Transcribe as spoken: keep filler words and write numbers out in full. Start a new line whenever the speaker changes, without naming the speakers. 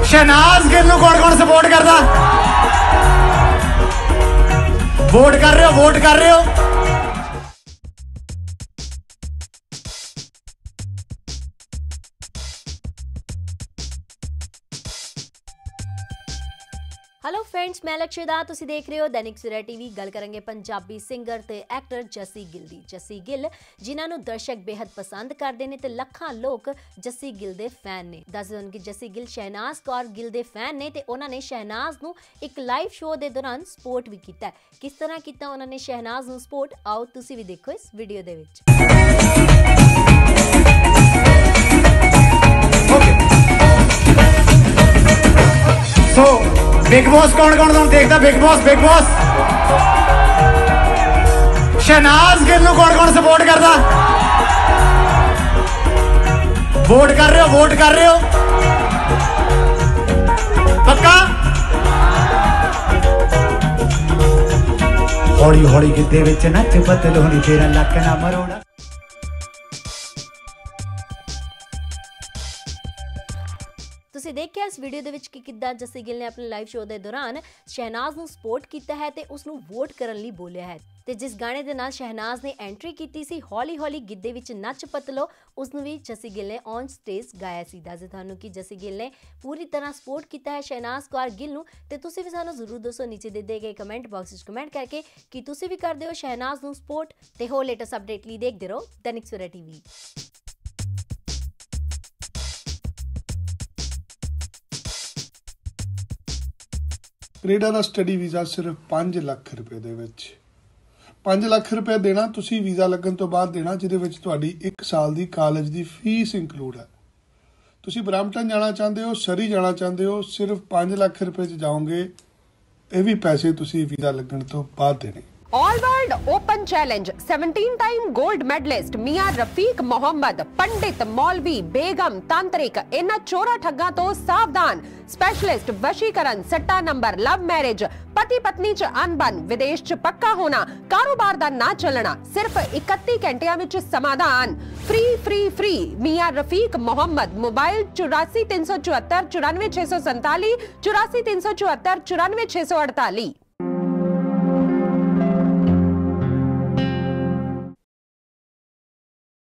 शहनाज गिल नूं कौन कौन सपोर्ट करता? वोट कर रहे हो, वोट कर रहे हो।
हेलो फ्रेंड्स, मैं लक्ष्यदा, तुसी देख रहे हो दैनिक सवेरा टीवी। गल करेंगे पंजाबी सिंगर ते एक्टर जस्सी गिल दी। जस्सी गिल जिन्हां नूं दर्शक बेहद पसंद करते हैं ते लखां लोग जस्सी गिल दे फैन ने। दस दिन कि जस्सी गिल शहनाज कौर गिल दे फैन ने ते उन्होंने शहनाज नूं एक लाइव शो के दौरान सपोर्ट भी किया। किस तरह किया उन्होंने शहनाज नूं सपोर्ट, आओ तुसी भी देखो इस वीडियो दे विच।
सो बिग बॉस कौन कौन कौन देखता? Bigg Boss Bigg Boss Shehnaaz Gill नूं कौन कौन सपोर्ट करता? वोट कर रहे हो, वोट कर रहे हो पक्का? हौली हौली गिद्धे विच नच बदल होनी तेरा लक ना मरोड़ा।
तुसी देखिया इस वीडियो दे विच कि किद्दां जस्सी गिल ने अपने लाइव शो के दौरान शहनाज नूं सपोर्ट किया है ते उसनूं वोट करन लई बोलिया है। ते जिस गाने दे नाल शहनाज ने एंट्री की सी हौली हौली गिद्धे विच नच पतलो, उसनूं भी जस्सी गिल ने ऑन स्टेज गाया सी। दस तुहानूं कि जस्सी गिल ने पूरी तरह सपोर्ट किया है शहनाज कौर गिल नूं। ते तुसी भी सानूं जरूर दसो नीचे दे दिए गए कमेंट बॉक्स विच कमेंट करके कि तुसी भी करदे हो शहनाज नूं सपोर्ट। ते हो लेटेस्ट अपडेट लई देखदे रहो दैनिक सवेरा टीवी।
कनेडा का स्टडी वीज़ा सिर्फ पाँच लाख रुपए दे विच पाँच लाख रुपए देना तुसी वीज़ा लगन तो बाद देना, जिहदे विच तुहाडी एक साल दी कॉलेज दी फीस इंकलूड है। तुसी ब्रैम्पटन जाना चाहते हो, सरी जाना चाहते हो, सिर्फ पाँच लाख रुपए च जाओगे। ये भी पैसे तुसी वीज़ा लगन तो बाद देने।
All world open challenge seventeen time gold medallist Mian Rafiq Mohammad, पंडित मौलवी बेगम तांत्रिक, इन्हां चोरा ठग्गां तो सावधान। स्पेशलिस्ट वशीकरण, सट्टा नंबर, लव मैरिज, पति पत्नी च अनबन, विदेश च पक्का होना, कारोबार दा ना चलना, सिर्फ इकतीस घंटिया विच समाधान। Free free free Mian Rafiq Mohammad. Mobile चौरासी तीन सौ चौहत्तर चौरानवे छे सौ संताली, चौरासी तीन सौ चौहत्तर चौरानवे छे सौ अड़ताली।